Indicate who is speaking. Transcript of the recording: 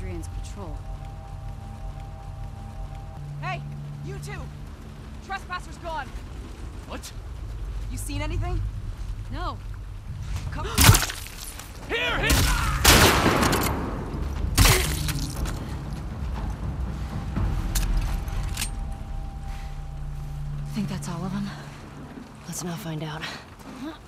Speaker 1: Adrian's patrol.
Speaker 2: Hey, you two! Trespasser's gone.
Speaker 3: What?
Speaker 2: You seen anything?
Speaker 1: No.
Speaker 2: Come.
Speaker 3: Here!
Speaker 1: Think that's all of them? Let's now find out.